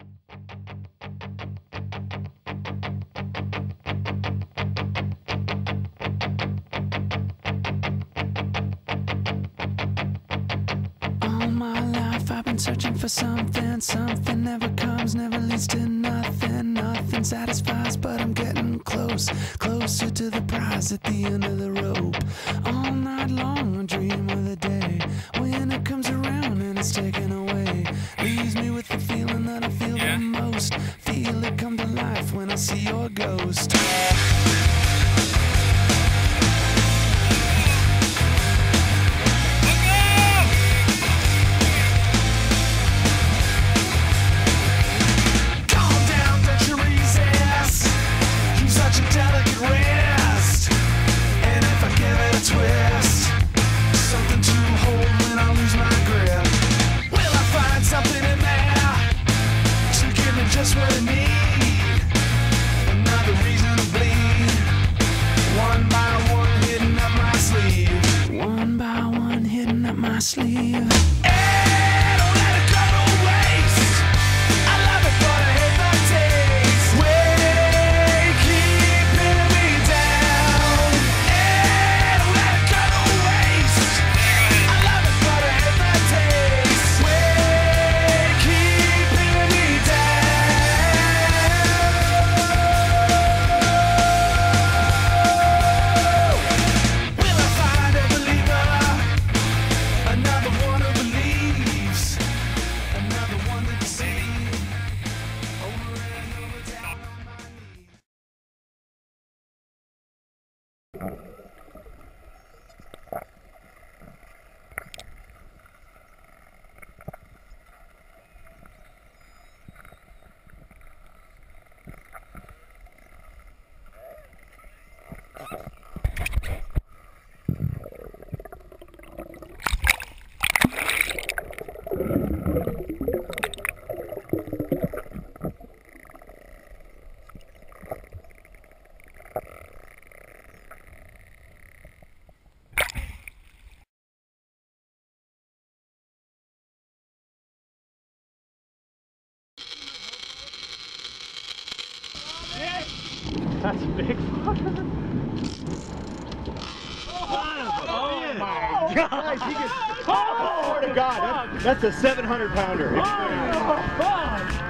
All my life I've been searching for something. Something never comes, never leads to nothing. Nothing satisfies, but I'm getting close, closer to the prize at the end of the rope. All night long I dream of the day when it comes around and it's taken away. Leaves me with the feeling that I feel the most. Feel it come to life when I see your ghost. Just what I need, another reason to bleed. One by one hidden up my sleeve. One by one hidden up my sleeve. Hey, don't let it go to waste. I love it, but I hate the taste. Way keeping me down. Hey, don't let it go to waste. I love it, but I hate the taste. Way keeping me down. That's a big fucker. Oh my God! Oh, swear to God, that's a 700 pounder. Oh, fuck!